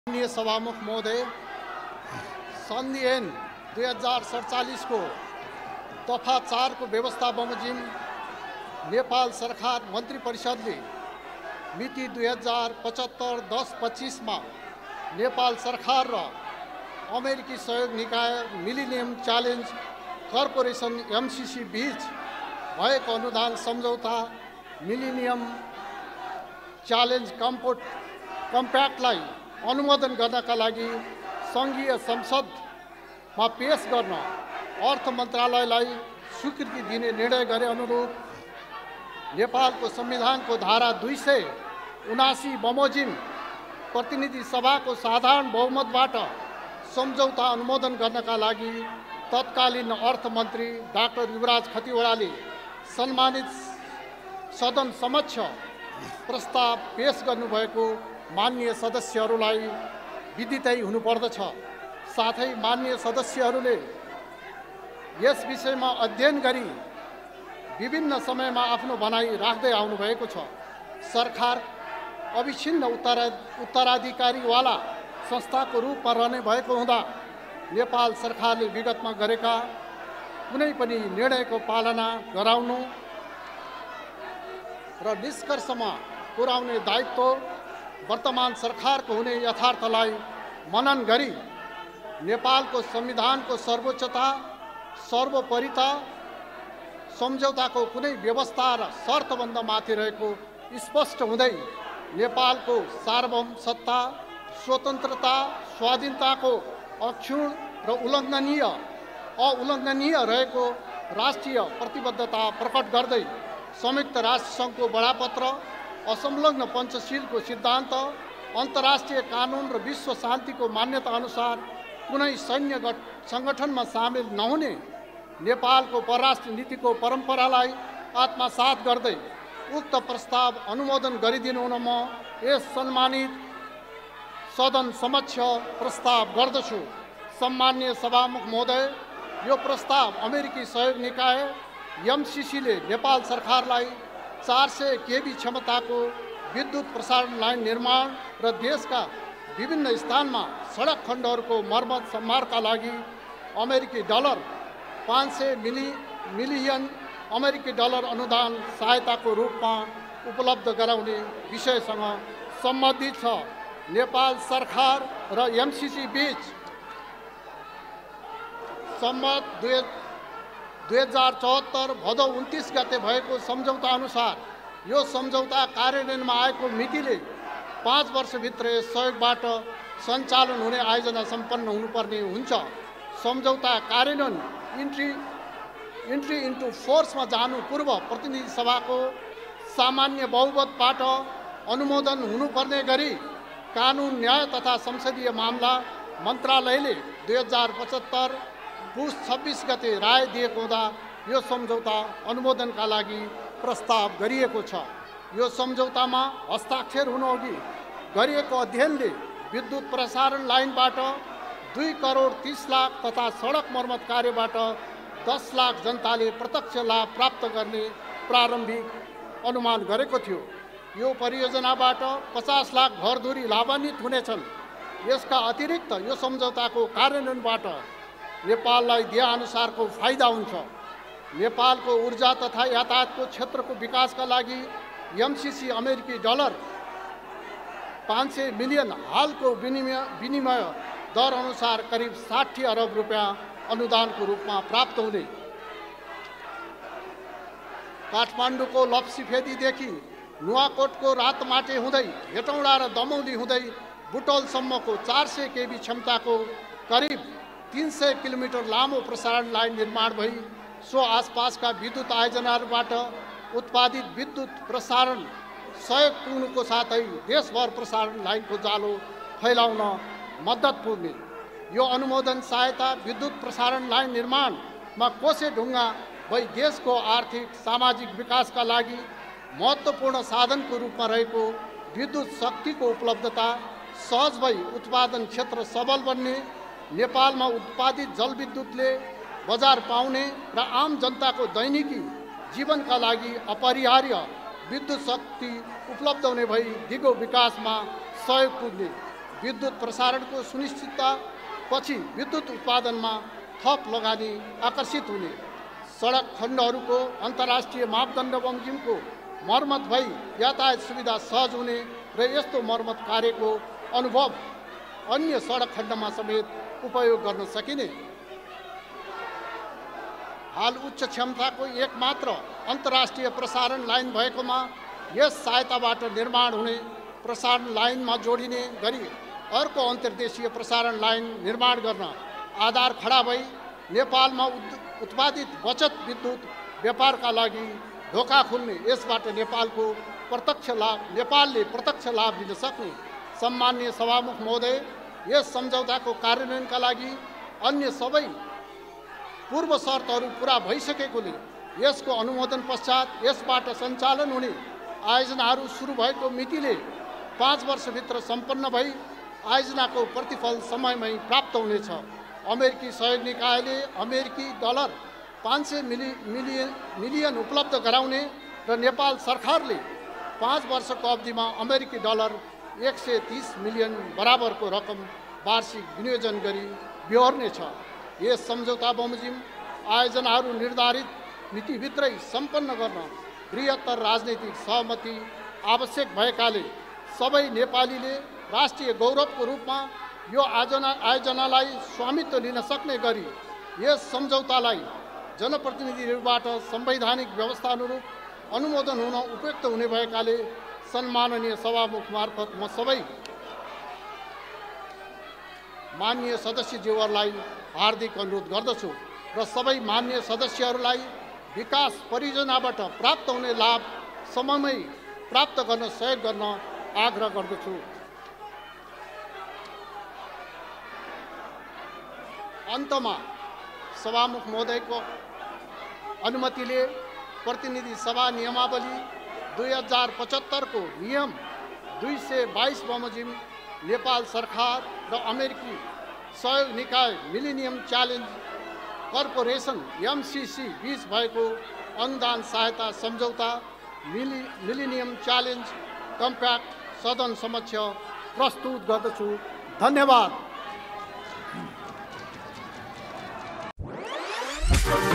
माननीय सभामुख महोदय, सन्धि ऐन 2047 को दफा 4 को व्यवस्था बमोजिम नेपाल सरकार मन्त्री परिषदले मिति 2075-10-25 में नेपाल सरकार र अमेरिकी सहयोग निकाय मिलेनियम च्यालेन्ज कर्पोरेसन एमसीसी बीच भएको अनुदान सम्झौता मिलेनियम च्यालेन्ज कम्प्याक्टलाई अनुमोदन गर्नका लागि सङ्घीय संसदमा पेश गर्न अर्थ मन्त्रालयलाई स्वीकृति दिने निर्णय गरे अनुरूप नेपालको संविधानको धारा 279 बमोजिम प्रतिनिधि सभाको साधारण बहुमतबाट सम्झौता अनुमोदन गर्नका लागि तत्कालीन अर्थमन्त्री डाक्टर युवराज खतिवडाले सम्मानित सदन समक्ष प्रस्ताव पेश गर्नुभएको माननीय सदस्यहरूलाई विदितै हुनुपर्दछ। साथै माननीय सदस्यहरूले यस विषयमा अध्ययन गरी विभिन्न समयमा आफ्नो भनाइ राख्दै आउनुभएको छ। सरकार अविच्छिन्न उत्तराधिकारीवाला संस्थाको रूपमा रहने भएको हुँदा नेपाल सरकारले विगतमा गरेका कुनै पनि निर्णयको पालना गराउनु र निष्कर्षमा पुर्याउने दायित्व वर्तमान सरकारको हुने यथार्थलाई मनन गरी नेपालको संविधानको सर्वोच्चता सर्वोपरिता सम्झौताको कुनै व्यवस्था र शर्तबन्ध माथि रहेको स्पष्ट हुँदै नेपालको सार्वभौम सत्ता स्वतन्त्रता स्वाधीनताको अक्षुण्ण र अउल्लङ्घनीय रहेको राष्ट्रिय प्रतिबद्धता प्रकट गर्दै संयुक्त राष्ट्रसङ्घको बडापत्र असंलग्न पञ्चशीलको सिद्धान्त अन्तर्राष्ट्रिय कानुन र विश्व शान्तिको मान्यता अनुसार कुनै सैन्य सङ्गठनमा सामेल नहुने नेपालको परराष्ट्र नीतिको परम्परालाई आत्मसात गर्दै उक्त प्रस्ताव अनुमोदन गरिदिनु हुन म यस सम्मानित सदन समक्ष प्रस्ताव गर्दछु। सम्माननीय सभामुख महोदय, यो प्रस्ताव अमेरिकी सहयोग निकाय एमसीसीले नेपाल सरकारलाई 400 केबी क्षमताको विद्युत प्रसारण लाइन निर्माण र देशका विभिन्न स्थानमा सडक खण्डहरूको मर्मत सम्मारका लागि अमेरिकी डलर 500 मिलियन अमेरिकी डलर अनुदान सहायताको रूपमा उपलब्ध गराउने विषयसँग सम्बन्धित छ। नेपाल सरकार र एमसीसी बीच सम्मत 2074 भदौ 29 गते भएको सम्झौता अनुसार यो सम्झौता कार्यान्वयनमा आएको मितिले 5 वर्षभित्र यस सहयोगबाट सञ्चालन हुने आयोजना सम्पन्न हुनुपर्ने हुन्छ। सम्झौता कार्यान्वयन इन्ट्री इन्टु फोर्समा जानु पूर्व प्रतिनिधि सभाको सामान्य बहुमतबाट अनुमोदन हुनुपर्ने गरी कानुन न्याय तथा संसदीय मामला मन्त्रालयले 2075 पुस 26 गते राय दिएको हुँदा यो सम्झौता अनुमोदनका लागि प्रस्ताव गरिएको छ। यो सम्झौतामा हस्ताक्षर हुनुअघि गरिएको अध्ययनले विद्युत प्रसारण लाइनबाट 2 करोड 30 लाख तथा सडक मर्मत कार्यबाट 10 लाख जनताले प्रत्यक्ष लाभ प्राप्त गर्ने प्रारम्भिक अनुमान गरेको थियो। यो परियोजनाबाट 50 लाख घरधुरी लाभान्वित हुनेछन्। यसका अतिरिक्त यो सम्झौताको कार्यान्वयनबाट नेपाललाई दिएअनुसारको फाइदा हुन्छ। नेपालको ऊर्जा तथा यातायातको क्षेत्रको विकासका लागि एमसीसी अमेरिकी डलर 500 मिलियन हालको विनिमय दर अनुसार करिब 60 अरब रुपियाँ अनुदानको रूपमा प्राप्त हुने। काठमाडौँको लप्सीफेदीदेखि नुवाकोटको रातमाटे हुँदै हेटौँडा र दमौली हुँदै बुटोलसम्मको 400 केबी क्षमताको करिब 300 किलोमिटर लामो प्रसारण लाइन निर्माण भई सो आसपासका विद्युत आयोजनाहरूबाट उत्पादित विद्युत प्रसारण सहयोग पुग्नुको साथै देशभर प्रसारण लाइनको जालो फैलाउन मद्दत पुग्ने। यो अनुमोदन सहायता विद्युत प्रसारण लाइन निर्माणमा कोसे ढुङ्गा भई देशको आर्थिक सामाजिक विकासका लागि महत्त्वपूर्ण साधनको रूपमा रहेको विद्युत शक्तिको उपलब्धता सहज भई उत्पादन क्षेत्र सबल बन्ने, नेपालमा उत्पादित जलविद्युतले बजार पाउने र आम जनताको दैनिकी जीवनका लागि अपरिहार्य विद्युत शक्ति उपलब्ध हुने भई दिगो विकासमा सहयोग पुग्ने। विद्युत प्रसारणको सुनिश्चितता पछि विद्युत उत्पादनमा थप लगानी आकर्षित हुने, सडक खण्डहरूको अन्तर्राष्ट्रिय मापदण्ड बमोजिमको मर्मत भई यातायात सुविधा सहज हुने र यस्तो मर्मत कार्यको अनुभव अन्य सडक खण्डमा समेत उपयोग गर्न सकिने। हाल उच्च क्षमताको एकमात्र अन्तर्राष्ट्रिय प्रसारण लाइन भएकोमा यस सहायताबाट निर्माण हुने प्रसारण लाइनमा जोडिने गरी अर्को अन्तर्देशीय प्रसारण लाइन निर्माण गर्न आधार खडा भई नेपालमा उत्पादित बचत विद्युत व्यापारका लागि ढोका खुल्ने, यसबाट नेपालले प्रत्यक्ष लाभ लिन सक्ने। सम्माननीय सभामुख महोदय, यस सम्झौताको कार्यान्वयनका लागि अन्य सबै पूर्व शर्तहरू पूरा भइसकेकोले यसको अनुमोदन पश्चात यसबाट सञ्चालन हुने आयोजनाहरू सुरु भएको मितिले 5 वर्षभित्र सम्पन्न भई आयोजनाको प्रतिफल समयमै प्राप्त हुनेछ। अमेरिकी सहयोग निकायले अमेरिकी डलर 500 मिलियन उपलब्ध गराउने र नेपाल सरकारले 5 वर्षको अवधिमा अमेरिकी डलर 130 मिलियन बराबरको रकम वार्षिक विनियोजन गरी बेहोर्नेछ। यस सम्झौता बमोजिम आयोजनाहरू निर्धारित मितिभित्रै सम्पन्न गर्न बृहत्तर राजनैतिक सहमति आवश्यक भएकाले सबै नेपालीले राष्ट्रिय गौरवको रूपमा यो आयोजनालाई स्वामित्व लिन सक्ने गरी यस सम्झौतालाई जनप्रतिनिधिहरूबाट संवैधानिक व्यवस्था अनुरूप अनुमोदन हुन उपयुक्त हुने भएकाले सम्माननीय सभामुख मार्फत म सबै माननीय सदस्यज्यूहरूलाई हार्दिक अनुरोध गर्दछु र सबै माननीय सदस्यहरूलाई विकास परियोजनाबाट प्राप्त हुने लाभ समयमै प्राप्त गर्न सहयोग गर्न आग्रह गर्दछु। अन्तमा सभामुख महोदयको अनुमतिले प्रतिनिधि सभा नियमावली 2075 को नियम 222 बमोजिम नेपाल सरकार र अमेरिकी सहयोग निकाय मिलेनियम च्यालेन्ज कर्पोरेसन MCC बीच भएको अनुदान सहायता सम्झौता मिलेनियम च्यालेन्ज कम्प्याक्ट सदन समक्ष प्रस्तुत गर्दछु। धन्यवाद।